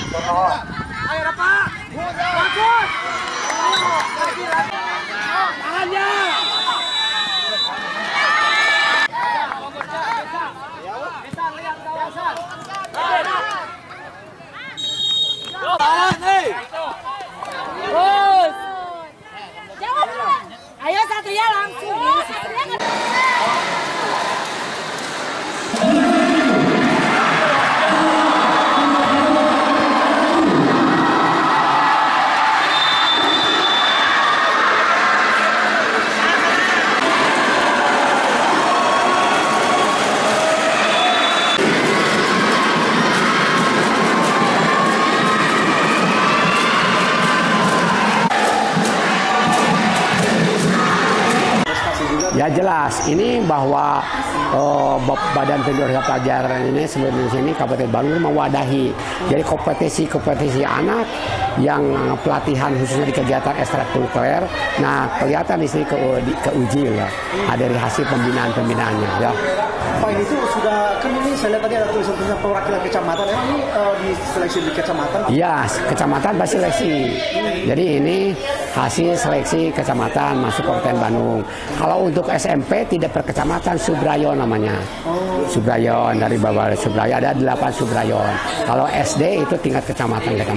Ayo Pak. Bagus. Lagi. Tangannya. Terus. Ayo Satria langsung. Ya jelas, ini bahwa Badan Pendidikan Pelajaran ini sebenarnya sini Kabupaten Bandung mewadahi. Jadi kompetisi anak yang pelatihan khususnya di kegiatan ekstrakurikuler. Nah kelihatan di sini keuji ya, dari hasil pembinaannya ya. Pak itu sudah kan ini saya lihat tadi ada tulisan perwakilan kecamatan. Emang ini diseleksi di kecamatan? Iya, kecamatan pasti seleksi. Jadi ini hasil seleksi kecamatan masuk Kabupaten Bandung. Kalau untuk SMP tidak per kecamatan, subrayon namanya. Subrayon, dari bawah subrayon ada 8 subrayon. Kalau SD itu tingkat kecamatan. Ya.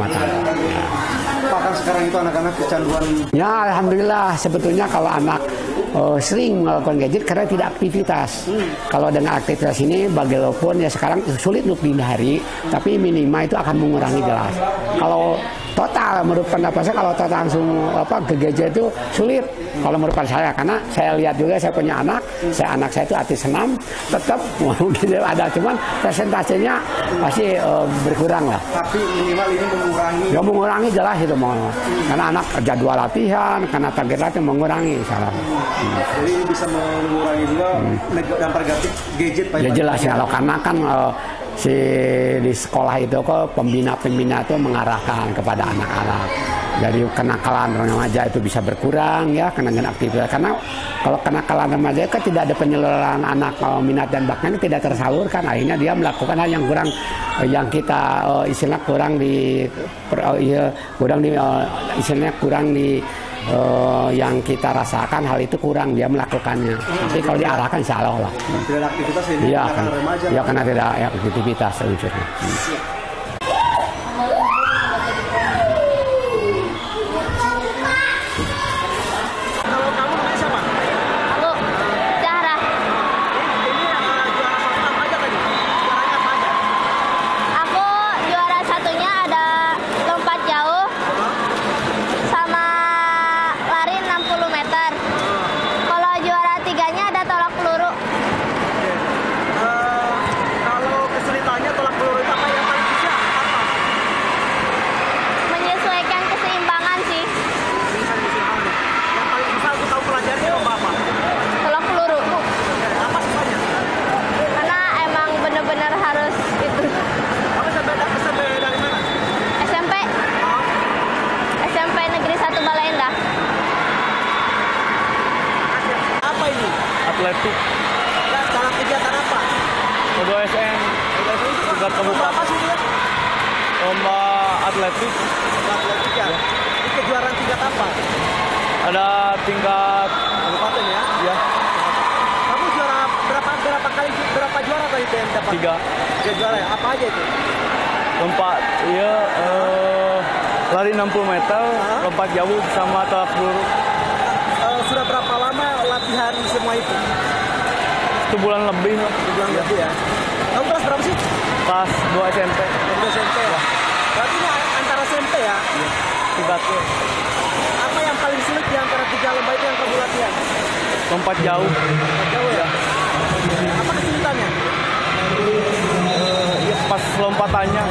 Pak kan sekarang itu anak-anak kecanduan. Ya alhamdulillah, sebetulnya kalau anak sering melakukan gadget karena tidak aktivitas. Kalau dengan aktivitas ini bagaimanapun ya sekarang sulit untuk dihindari, tapi minimal itu akan mengurangi jelas. Kalau total menurut pendapat saya, kalau total langsung ke gadget itu sulit kalau menurut saya, karena saya lihat juga saya punya anak saya itu artis senam, tetap mungkin ada, cuman presentasenya pasti berkurang lah. Tapi minimal ini mengurangi. Ya mengurangi jelas itu mau, karena anak jadwal latihan, karena target latihan mengurangi salah. Jadi ini bisa mengurangi juga dampak negatif gadget Pak. Ya jelas ya, karena kan di sekolah itu kok pembina itu mengarahkan kepada anak-anak. Dari kenakalan remaja itu bisa berkurang ya, dengan aktivitas. Karena kalau kenakalan remaja kan tidak ada penyaluran anak minat dan bakatnya tidak tersalurkan. Akhirnya dia melakukan hal yang kurang, yang kita istilahnya kurang di yang kita rasakan, hal itu kurang dia melakukannya. Tapi kalau diarahkan insya Allah lah. Tidak ada aktivitas ini Iya, kan, remaja. Ya karena tidak ada aktivitas unsurnya. Kalau kamu namanya siapa? Aku Zahra. Ini juara apa aja tadi? Juaranya apa aja? Aku juara satunya ada lompat jauh sama lari 60 meter. Kalau juara tiganya ada tolak peluru. Kalau kesulitannya tolak peluru itu apa yang paling susah? Apa? Menyesuaikan keseimbangan sih. Yang paling susah aku tahu pelajarannya apa? Tolak peluru. Apa susahnya? Karena emang bener-bener harus itu. Kamu SMP dari mana? SMP. SMP Negeri 1 Baleendah. Apa ini? Atletik, Dalam kegiatan apa? Lomba SN, tingkat Apa kabupaten, sih dia? lomba atletik, Atletik ya. Ini kejuaraan tingkat apa? ada tingkat Kabupaten ya? ya Kamu juara berapa juara tadi yang dapat? 3 3 juara ya? Apa aja itu? lompat, iya lari 60 meter, lompat jauh sama tolak peluru. Sudah berapa lama latihan semua itu? 1 bulan lebih, Bulan lebih ya. Kamu kelas berapa sih? pas 2 SMP, Kelas SMP ya. Berarti ini antara SMP ya. tingkatnya Apa yang paling sulit di antara 3 lomba itu yang kamu latihan? lompat jauh, Jauh ya. Apa kesulitannya? pas lompatannya,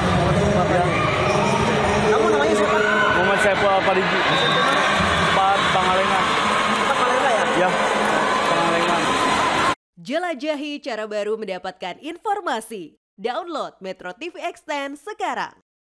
Kamu namanya siapa? Muhammad Saiful Al-Fariji, SMP mana? 4 Pangalengan, Tempat Palembang ya. ya Pangalengan. Jelajahi cara baru mendapatkan informasi. Download Metro TV Extend sekarang.